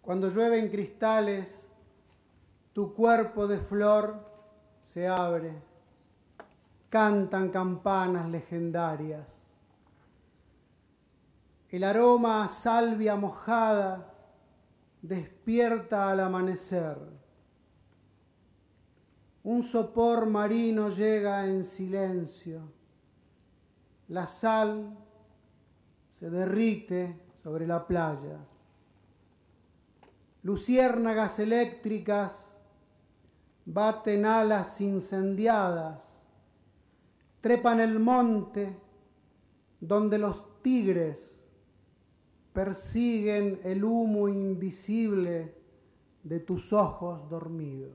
Cuando llueven cristales, tu cuerpo de flor se abre, cantan campanas legendarias. El aroma a salvia mojada despierta al amanecer. Un sopor marino llega en silencio. La sal se derrite sobre la playa. Luciérnagas eléctricas baten alas incendiadas, trepan el monte donde los tigres persiguen el humo invisible de tus ojos dormidos.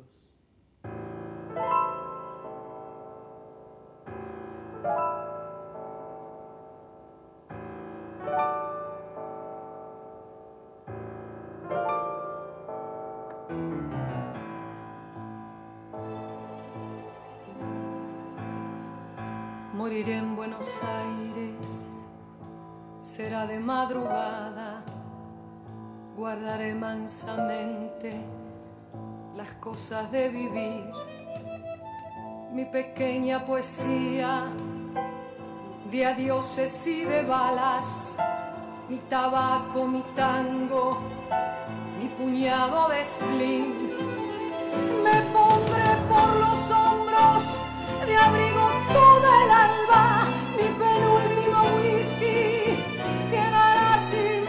Moriré en Buenos Aires, será de madrugada, guardaré mansamente las cosas de vivir, mi pequeña poesía de adioses y de balas, mi tabaco, mi tango, mi puñado de spleen. Me pondré por los hombros de abrigo toda el alba, mi penúltimo whisky quedará sin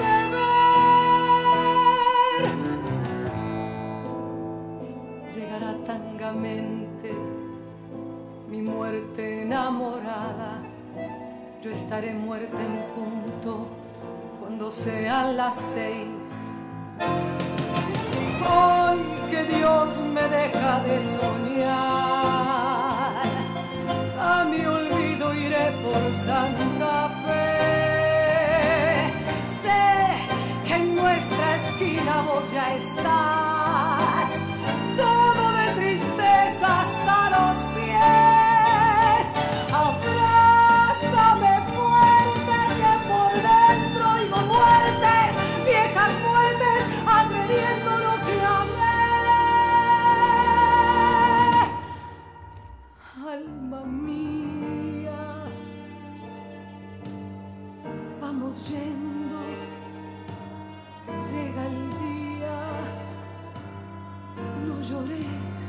beber. Llegará tangamente mi muerte enamorada, yo estaré muerta en punto cuando sean las 6. Hoy que Dios me deja de soñar, a mi olvido iré por Santa Fe. Sé que en nuestra esquina vos ya estás, todo de tristeza hasta los pies. Abrázame fuerte que por dentro oigo muertes, viejas muertes, agrediendo lo que amé. Alma mía, vamos yendo, llega el día, no llores.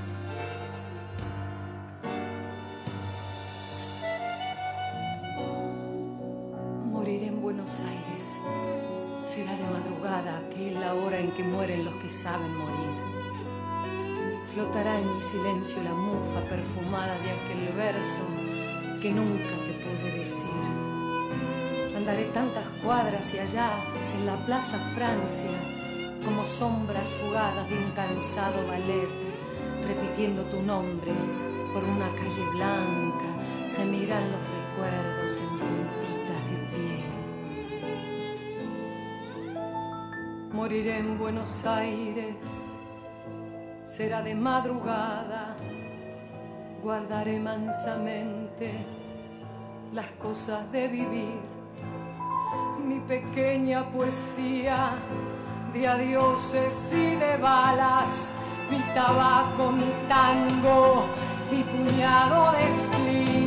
Moriré en Buenos Aires, será de madrugada, que es la hora en que mueren los que saben morir. Flotará en mi silencio la mufa perfumada de aquel verso que nunca te pude decir. Andaré tantas cuadras y allá, en la Plaza Francia, como sombras fugadas de un cansado ballet, repitiendo tu nombre por una calle blanca, se miran los recuerdos en puntitas de pie. Moriré en Buenos Aires, será de madrugada, guardaré mansamente las cosas de vivir, mi pequeña poesía de adioses y de balas, mi tabaco, mi tango, mi puñado de spleen.